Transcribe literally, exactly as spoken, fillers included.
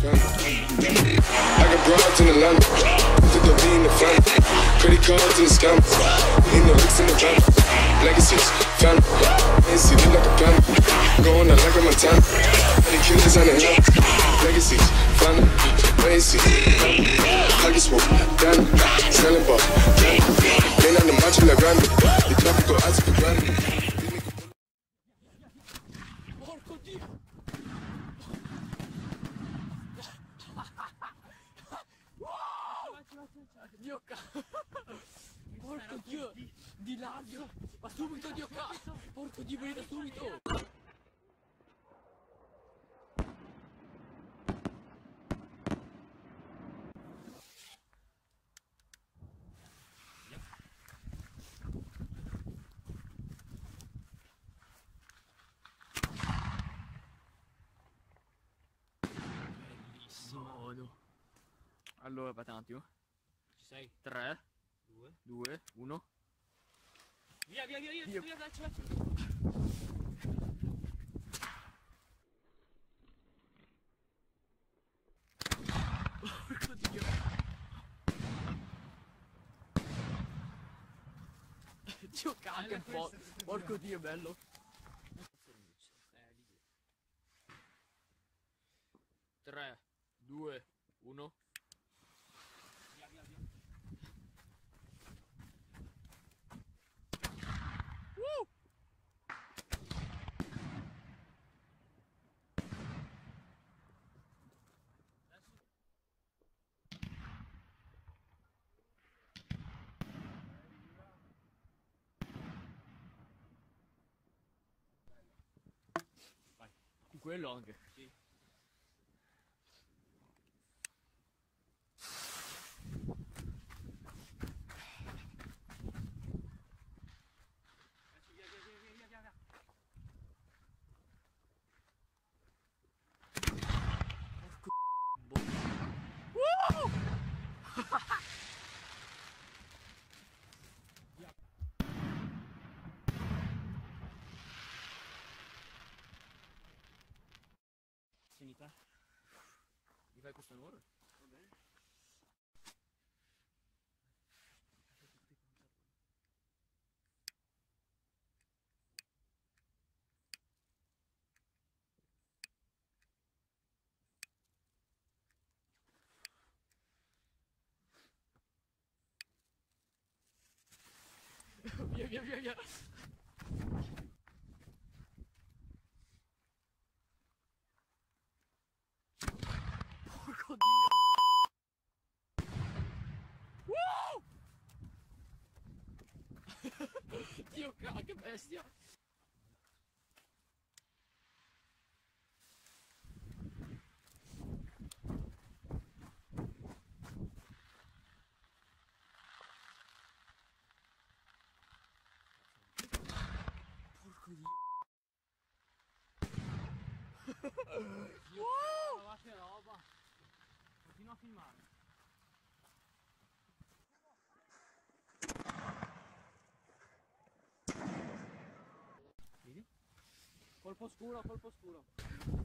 I got broads in Atlanta, put the V in the family, credit cards in the scammers, in the licks in the van, legacies, family, ain't see look like a plan, going out like a Montana, the killers on the hill, legacies, family, ain't see, I just walk down, selling ball, ain't on the macho like Randy, the traffic go out to the grand. Porco Dio! Dio cazzo! Porco Dio! Di largo! Ma subito Dio cazzo! Porco Dio, vieni da subito! Bellissimo! Allora, aspetta un attimo. Ci sei? tre, due, uno. Via, via, via, via, via, via, via, porco Dio. Dio cacca un po'. Porco Dio, bello. tre, due, uno. Via, via, via. Uh! Vai. Con quello anche. Sì. Finita? Mi fai questo onore? Va bene. Via, via, via, via. Porco Dio. Wow! Dio cazzo, che bestia. Porco Dio. Wow! Ma che roba. Continua a filmare. Vedi? Colpo scuro, colpo scuro.